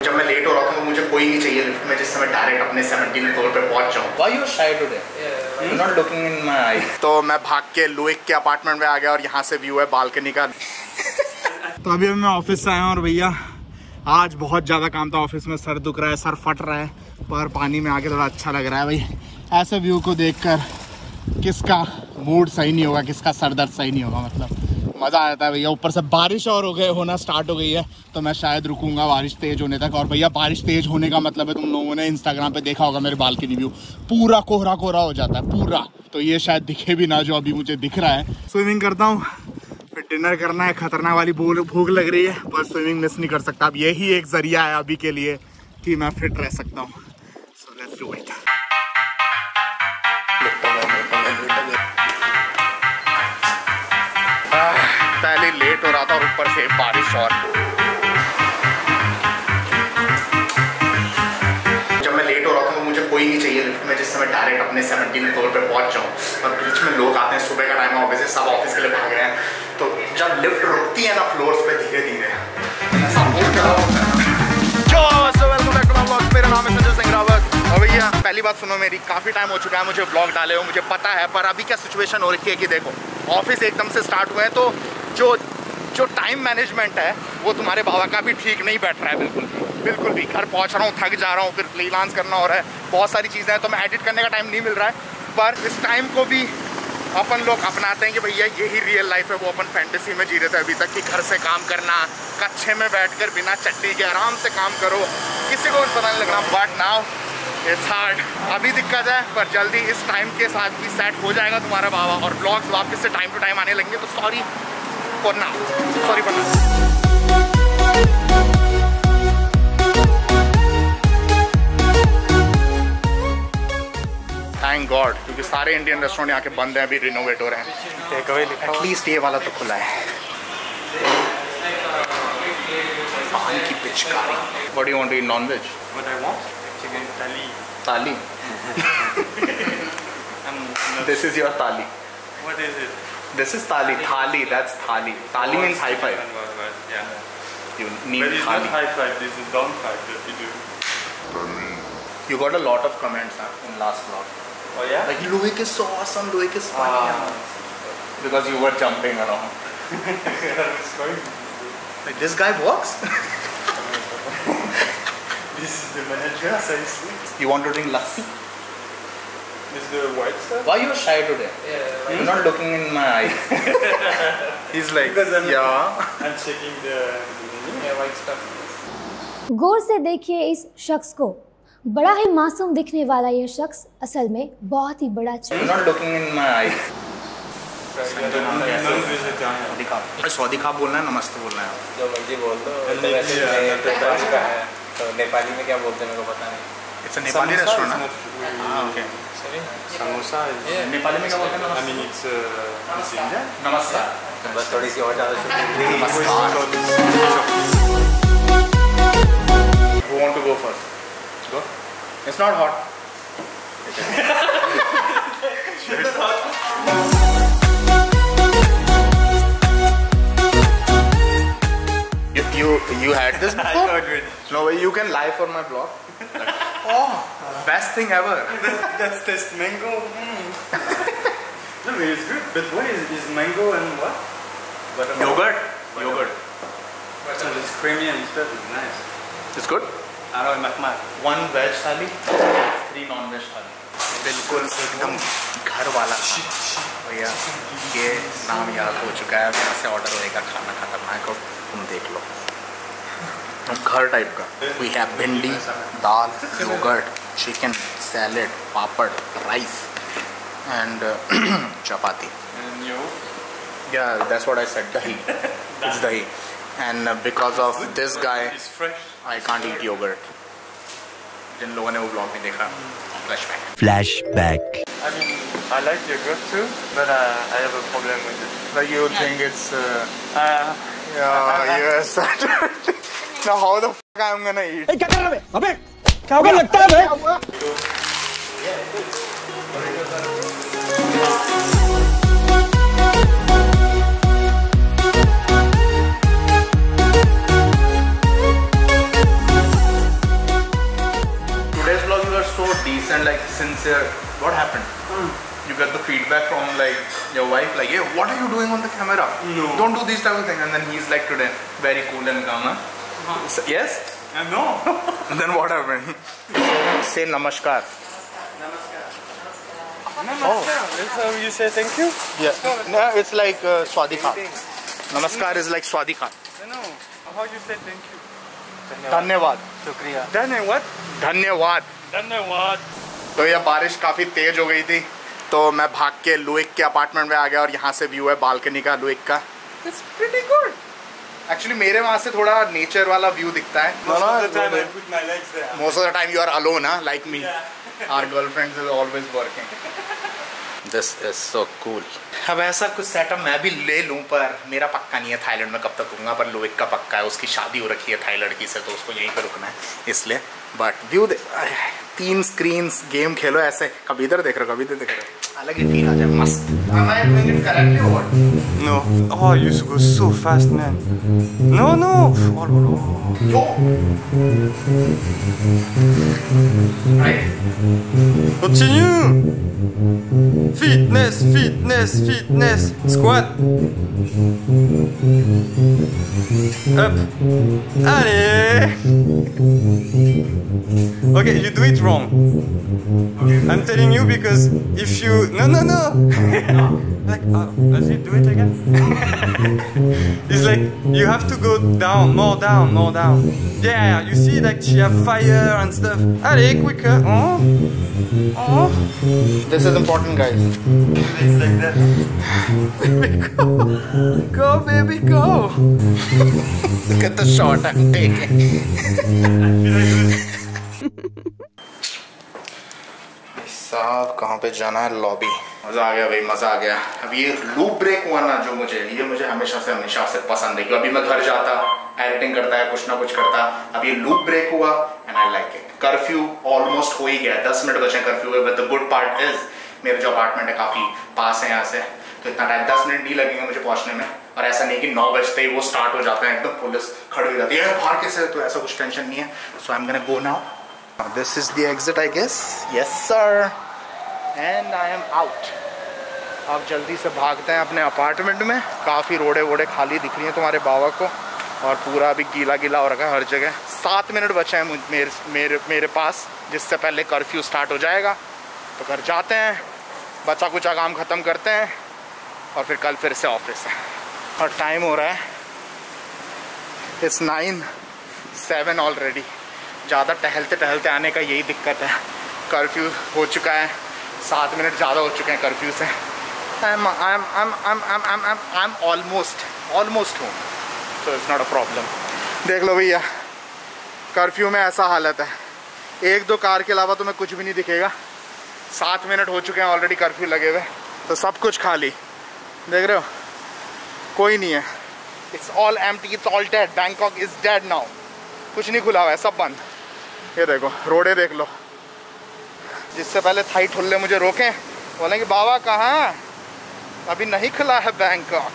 जब मैं लेट हो रहा था तो मुझे कोई नहीं चाहिए लिफ्ट में जिससे मैं डायरेक्ट अपने 17 फ्लोर पे पहुंच जाऊं। Why you shy today? You're not looking in my eyes. तो मैं भाग के लुइक के अपार्टमेंट में आ गया और यहाँ से व्यू है बालकनी का। तो अभी मैं ऑफिस से आया हूँ और भैया आज बहुत ज़्यादा काम था ऑफिस में, सर दुख रहा है, सर फट रहा है, पर पानी में आके थोड़ा अच्छा लग रहा है भाई। ऐसे व्यू को देखकर किसका मूड सही नहीं होगा, किसका सर दर्द सही नहीं होगा, मतलब मज़ा आ जाता है भैया। ऊपर से बारिश और होना स्टार्ट हो गई है तो मैं शायद रुकूंगा बारिश तेज़ होने तक। और भैया बारिश तेज़ होने का मतलब है, तुम लोगों ने इंस्टाग्राम पे देखा होगा मेरे बालकनी व्यू पूरा कोहरा कोहरा हो जाता है पूरा, तो ये शायद दिखे भी ना जो अभी मुझे दिख रहा है। स्विमिंग करता हूँ, फिर डिनर करना है, खतरनाक वाली भूख लग रही है, पर स्विमिंग मिस नहीं कर सकता। अब यही एक जरिया है अभी के लिए कि मैं फिट रह सकता हूँ। So let's do it. पहले लेट हो रहा था और ऊपर से बारिश और। जब मैं लेट हो रहा था तो मुझे कोई नहीं चाहिए लिफ्ट में जिससे मैं डायरेक्ट अपने 17 फ्लोर पे पहुंच जाऊं, और बीच में लोग आते हैं, सुबह का टाइम है, ऑफिस सब ऑफिस के लिए भाग रहे हैं, तो जब लिफ्ट रुकती है ना फ्लोर्स पे धीरे धीरे मेरा नाम है संजय सिंह रावत। और भैया पहली बात सुनो मेरी, काफ़ी टाइम हो चुका है मुझे व्लॉग डाले हो, मुझे पता है, पर अभी क्या सिचुएशन हो रखी है कि देखो ऑफिस एकदम से स्टार्ट हुए हैं, तो जो टाइम मैनेजमेंट है वो तुम्हारे बाबा का भी ठीक नहीं बैठ रहा है बिल्कुल भी। घर पहुंच रहा हूँ, थक जा रहा हूँ, फिर फ्रीलांस करना हो रहा है, बहुत सारी चीज़ें हैं, तो मैं एडिट करने का टाइम नहीं मिल रहा है। पर इस टाइम को भी अपन लोग अपनाते हैं कि भैया यही रियल लाइफ है, वो अपन फैंटेसी में जी रहे थे अभी तक कि घर से काम करना, कच्छे में बैठकर बिना चट्टी के आराम से काम करो, किसी को पता नहीं लगना। बट नाउ इट्स हार्ड, अभी दिक्कत है, पर जल्दी इस टाइम के साथ भी सेट हो जाएगा तुम्हारा बाबा, और ब्लॉग्स वापस से टाइम टू टाइम आने लगेंगे। तो sorry for now. Thank god, क्योंकि सारे इंडियन रेस्टोरेंट यहाँ के बंद हैं, अभी रिनोवेट हो रहे हैं। एटलीस्ट ये वाला तो खुला है। पान की पिचकारी। What do you want to eat? Non-veg? What I want? Chicken thali. Thali. This is your thali. What is it? This is thali. Thali. That's thali. Thali means high five. Yeah. You need but it's thali. not high five. This is down five that you do. You got a lot of comments in last vlog. Oh yeah. Like Loic is so awesome. Loic is funny. Because you were jumping around. It's going. Like this guy works. This is the manager. Seriously. You want to drink lassi? This is the white stuff. Why you shy today? You're not looking in my eyes. He's like, Because yeah. I'm checking the white stuff. गौर से देखिए इस शख्स को, बड़ा ही मासूम दिखने वाला यह शख्स असल में बहुत ही बड़ा You're not looking in my eyes. Saudi खा बोलना है, नमस्ते बोलना है, जो मर्जी बोल दो। तो नेपाली में क्या बोलते हैं मेरे को पता नहीं। It's a Nepali restaurant, ना? Okay. Samosa is. नेपाली में क्या बोलते हैं? I mean it's Indian. नमस्कार। बस थोड़ी सी और ज़्यादा नमस्कार। Who want to go first? Go. It's not hot. You had this before? I got it. No way, you can lie for my vlog. Oh, best thing ever. That's taste mango. No, it's good. But what is mango and what? Yogurt. Yogurt. So it's creamy and stuff. It's nice. It's good. One veg थाली, 3 non-veg थाली। बिल्कुल एकदम घर वाला भैया, ये नाम याद हो चुका है, यहाँ से ऑर्डर होएगा, खाना खतरनाक हो, तुम देख लो, घर टाइप का। We have bhindi, dal, yogurt, chicken, salad, papad, rice and chapati. And you? Yeah, that's what I said, dahi. It's dahi. And because of this guy, It's fresh. I can't eat yogurt. जिन लोगों ने वो ब्लॉग नहीं देखा, Flashback. I mean, I like yogurt too, but I have a problem with it. like you think it's yeah, yes. Now how the fuck I'm gonna eat? क्या कर रहे हो? अबे क्या होगा लगता है बे? decent, like sincere. What happened? You get the feedback from like your wife, like, hey, what are you doing on the camera? No. Don't do these type of things. And then he's like today, very cool and calm. Huh? So, yes? No. And then what happened? Say namaskar. Namaskar. That's how you say thank you? Yeah. No, it's like Swadikar. Namaskar is like Swadikar. No. How you say thank you? धन्यवाद. Shukriya. Dhanyawad. धन्यवाद. Dhanyawad. तो ये बारिश काफ़ी तेज़ हो गई थी, तो मैं भाग के लुइक के अपार्टमेंट में आ गया और यहाँ से व्यू है बालकनी का लुइक का. It's pretty good. एक्चुअली मेरे वहाँ से थोड़ा नेचर वाला व्यू दिखता है. Most of the time I put my legs there. Most of the time you are alone, huh? Like me. Our girlfriends is always working. This is so cool. अब ऐसा कुछ सेटअप मैं भी ले लूँ, पर मेरा पक्का नहीं है थाईलैंड में कब तक रुकूंगा, पर लुइक का पक्का है. उसकी शादी हो रखी है थाई लड़की से, तो उसको यहीं पे रुकना है इसलिए. But view the, 3 screens, game खेलो ऐसे, कभी इधर देख रहे हो कभी इधर देख रहे हो, अलग ही फील आ जाए. मस्त. Am I doing it correctly or what? No. Oh, you used to go so fast, man. No. Oh. Yo. Right. Continue. Fitness. Squat. Up. Allez. Okay, you do it wrong. I'm telling you because if you no. Like, does he do it again? It's like you have to go down, more down. Yeah, you see, like she have fire and stuff. Allez, quicker. Oh. This is important, guys. It's like that. Go, baby, go. Look at the shot I'm taking. साहब कहाँ पे जाना है? Lobby. मज़ा आ गया भाई, मज़ा आ गया. अब ये लूप ब्रेक हुआ ना, जो मुझे हमेशा से पसंद है. क्योंकि अभी मैं घर जाता, एडिटिंग करता है, कुछ ना कुछ करता. अब ये लूप ब्रेक हुआ and I like it. Curfew almost हो ही गया, 10 मिनट बचे कर्फ्यू में. But the good part is मेरे जो अपार्टमेंट है काफ़ी पास है यहाँ से, तो इतना टाइम 10 मिनट नहीं लगेंगे मुझे पहुँचने में. और ऐसा नहीं कि 9 बजते ही वो स्टार्ट हो जाते हैं, एकदम पुलिस खड़ी हो जाती है बाहर कैसे, तो ऐसा कुछ टेंशन नहीं है. So I am gonna go now. This is the exit I guess. Yes sir. And I am out. अब जल्दी से भागते हैं अपने अपार्टमेंट में. काफ़ी रोडे वोडे खाली दिख रही हैं तुम्हारे बाबा को, और पूरा अभी गीला हो रखा है हर जगह. 7 मिनट बचे हैं मेरे पास, जिससे पहले कर्फ्यू स्टार्ट हो जाएगा. तो घर जाते हैं, बचा कुचा काम ख़त्म करते हैं, और फिर कल फिर से ऑफिस है. और टाइम हो रहा है, इट्स 9:07 ऑलरेडी. ज़्यादा टहलते आने का यही दिक्कत है. कर्फ्यू हो चुका है, 7 मिनट ज़्यादा हो चुके हैं कर्फ्यू से. I'm almost home, so it's not a problem. देख लो भैया, कर्फ्यू में ऐसा हालत है, 1-2 कार के अलावा तुम्हें कुछ भी नहीं दिखेगा. 7 मिनट हो चुके हैं ऑलरेडी कर्फ्यू लगे हुए, तो सब कुछ खाली. देख रहे हो, कोई नहीं है. It's all empty, it's all dead. Bangkok is dead now. कुछ नहीं खुला हुआ है, सब बंद. ये देखो, रोडे देख लो. जिससे पहले थाई ठुल्ले मुझे रोकें, बोलेंगे बाबा कहाँ, अभी नहीं खुला है बैंकॉक.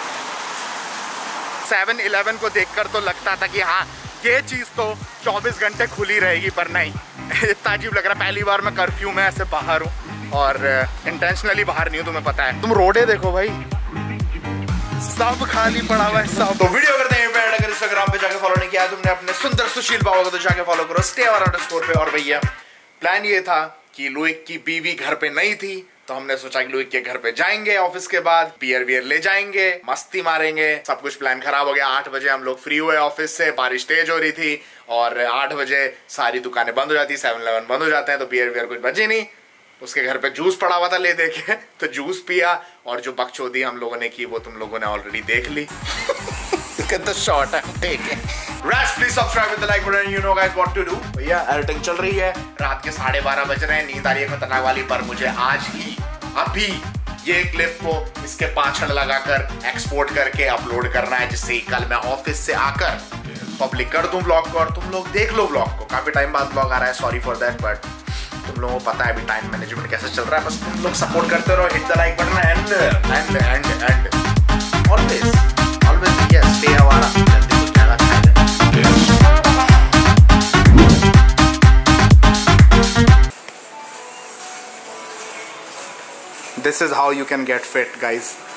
7-Eleven को देखकर तो लगता था कि हाँ ये चीज़ तो 24 घंटे खुली रहेगी, पर नहीं. इतना अजीब लग रहा है. पहली बार मैं कर्फ्यू में ऐसे बाहर हूँ, और इंटेंशनली बाहर नहीं हूँ, तुम्हें पता है. तुम रोडे देखो भाई, सब खाली पड़ा हुआ है सब. तो वीडियो करते हैं पे, अगर इंस्टाग्राम पे जाके फॉलो नहीं किया तुमने अपने सुंदर सुशील बाबा को, तो जाके फॉलो करो stay__ पे. और भैया प्लान ये था कि लुइक की बीवी घर पे नहीं थी, तो हमने सोचा कि लुइक के घर पे जाएंगे, ऑफिस के बाद बियर ले जाएंगे, मस्ती मारेंगे. सब कुछ प्लान खराब हो गया. 8 बजे हम लोग फ्री हुए ऑफिस से, बारिश तेज हो रही थी, और 8 बजे सारी दुकानें बंद हो जाती, 7-Eleven बंद हो जाते हैं, तो बियर कुछ बची नहीं. उसके घर पे जूस पड़ा हुआ था ले देके, तो जूस पिया, और जो बकचोदी हम लोगों ने की वो तुम लोगों ने ऑलरेडी देख ली. Look at the shot I'm taking. Rest, please subscribe with the like button. You know guys what to do. भैया एडिटिंग चल रही है, रात के 12:30 बज रहे हैं, नींद आ रही है खतरनाक वाली. पर मुझे आज ही अभी ये क्लिप को इसके पाछड़ लगाकर एक्सपोर्ट करके अपलोड करना है, जिससे कल मैं ऑफिस से आकर पब्लिक कर दूं ब्लॉग को, और तुम लोग देख लो ब्लॉग को. काफी टाइम बाद ब्लॉग आ रहा है, सॉरी फॉर दैट, बट तुम लोगों को पता है अभी टाइम मैनेजमेंट कैसे चल रहा है. बस तुम लोग सपोर्ट करते रहो, hit the like button, and always yes, stay हमारा जल्दी कुछ ज़्यादा खाएगा. This is how you can get fit, guys.